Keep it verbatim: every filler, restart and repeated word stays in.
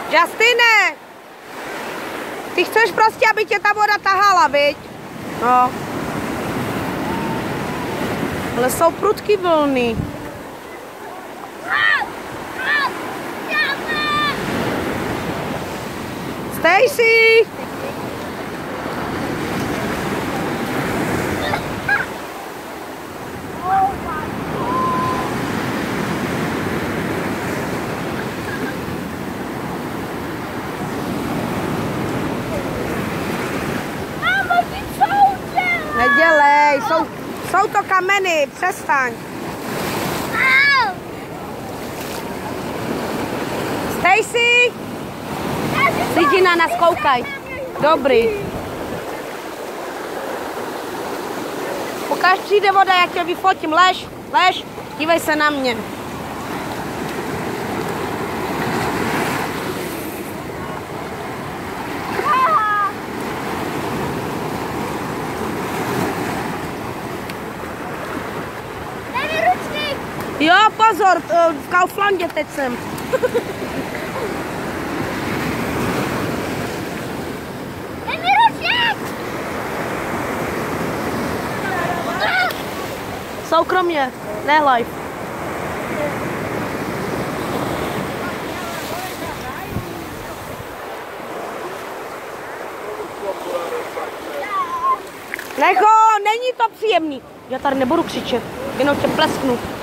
Justine! Ty chceš prostě, aby tě ta voda tahala, viď? No. Ale jsou prudký vlny. Stacy! Nedělej, jsou, jsou to kameny, přestaň. Stacy! Lidi na nás koukaj. Dobrý. Pokud přijde voda, jak tě vyfotím. Lež, lež, dívej se na mě. Jo, pozor, v Kauflandě teď jsem. Soukromně, ne live. Necho, není to příjemný. Já tady nebudu křičet, jenom tě plesknu.